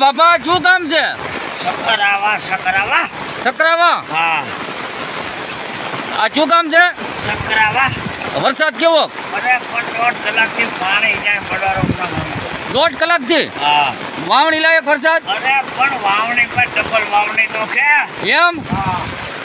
બાપા શું કામ છે? સકરાવા. હા આ શું કામ છે? સકરાવા. વરસાદ કેવો? અરે પણ 1.5 કલાકથી પાણી જાય પડવારો. 1.5 કલાકથી? હા. વાવણી લાયક વરસાદ? અરે પણ વાવણી પર ડબલ વાવણી તો છે એમ? હા.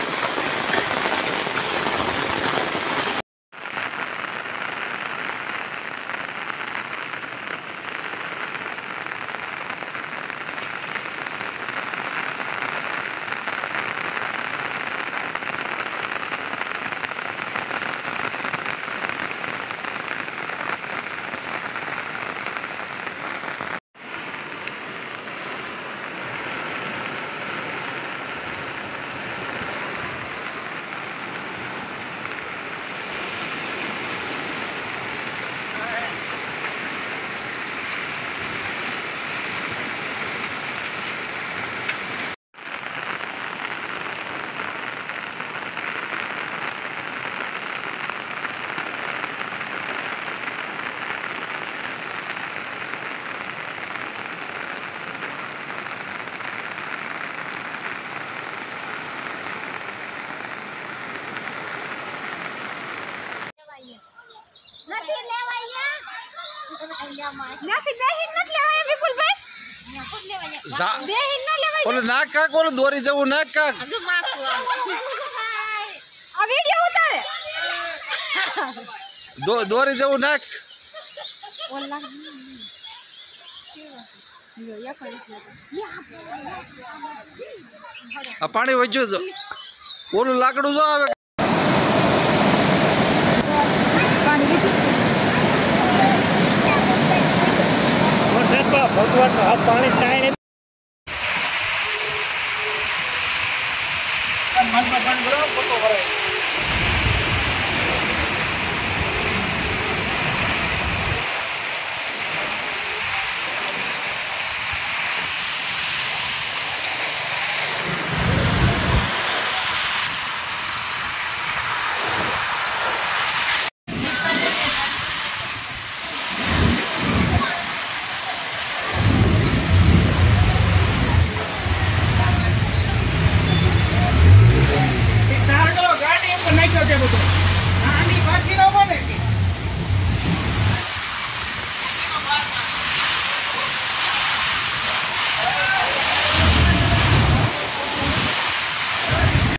નાક કાક ઓલું દોરી જવું નાક કાક દોરી જવું નાક આ પાણી વધ્યું છે ઓલું લાકડું જો આવે ભગવાન પાણી